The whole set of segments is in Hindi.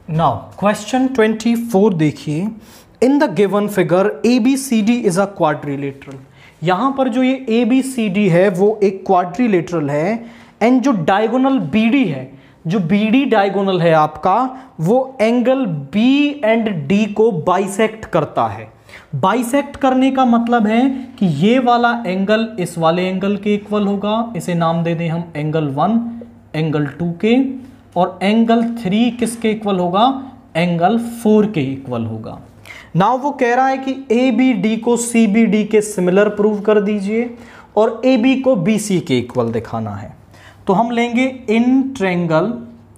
नाउ क्वेश्चन 24 देखिए, in the given figure ABCD is a quadrilateral. यहां पर जो ये ABCD है वो एक क्वाड्रिलेटरल है एंड जो डायगोनल BD है, जो BD डायगोनल है आपका, वो एंगल B एंड D को बाइसेक्ट करता है। बाइसेक्ट करने का मतलब है कि ये वाला एंगल इस वाले एंगल के इक्वल होगा, इसे नाम दे दें हम एंगल 1, एंगल 2 के, और एंगल 3 किसके इक्वल होगा, एंगल 4 के इक्वल होगा। नाउ वो कह रहा है कि ABD को CBD के सिमिलर प्रूव कर दीजिए और AB को BC के इक्वल दिखाना है। तो हम लेंगे in triangle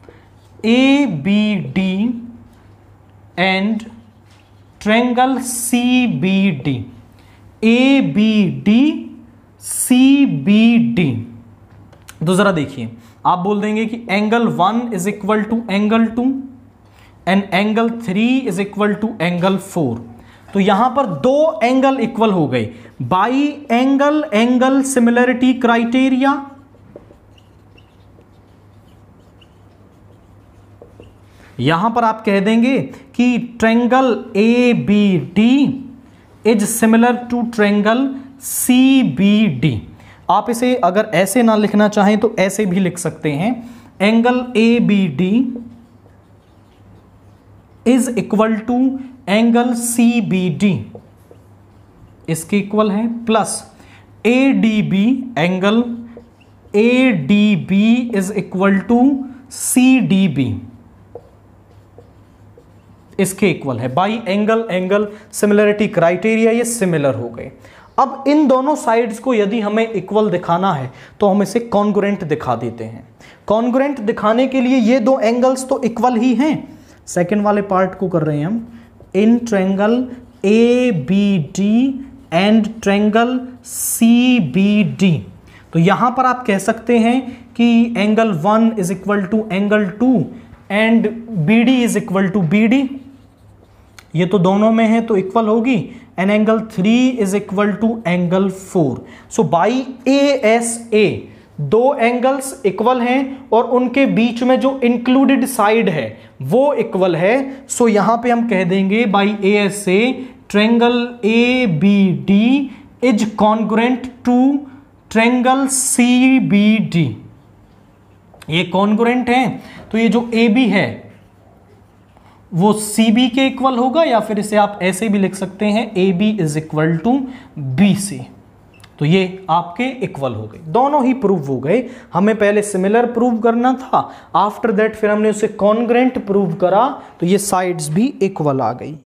ABD and triangle CBD, ABD CBD। तो जरा देखिए, आप बोल देंगे कि angle 1 is equal to angle 2 and angle 3 is equal to angle 4। तो यहां पर दो एंगल इक्वल हो गए by angle angle similarity criteria. यहां पर आप कह देंगे कि triangle ABD is similar to triangle CBD। आप इसे अगर ऐसे ना लिखना चाहें तो ऐसे भी लिख सकते हैं, angle ABD is equal to angle CBD, इसके इक्वल है, plus ADB, angle ADB is equal to CDB, इसके इक्वल है। By angle angle similarity criteria ये सिमिलर हो गए। अब इन दोनों साइड्स को यदि हमें इक्वल दिखाना है तो हम इसे कॉन्ग्रुएंट दिखा देते हैं। कॉन्ग्रुएंट दिखाने के लिए ये दो एंगल्स तो इक्वल ही हैं, सेकंड वाले पार्ट को कर रहे हैं हम, in triangle ABD and triangle CBD। तो यहां पर आप कह सकते हैं कि angle 1 is equal to angle 2 and BD is equal to BD, ये तो दोनों में है तो इक्वल होगी, and angle 3 is equal to angle 4। So by ASA दो एंगल्स इक्वल हैं और उनके बीच में जो इंक्लूडेड साइड है वो इक्वल है। सो यहां पे हम कह देंगे by ASA triangle ABD is congruent to triangle CBD। ये कॉन्ग्रुएंट है तो ये जो AB है वो CB के इक्वल होगा, या फिर इसे आप ऐसे भी लिख सकते हैं AB is equal to BC। तो ये आपके इक्वल हो गए, दोनों ही प्रूव हो गए। हमें पहले सिमिलर प्रूव करना था, आफ्टर दैट फिर हमने उसे कॉन्ग्रुएंट प्रूव करा तो ये साइड्स भी इक्वल आ गई।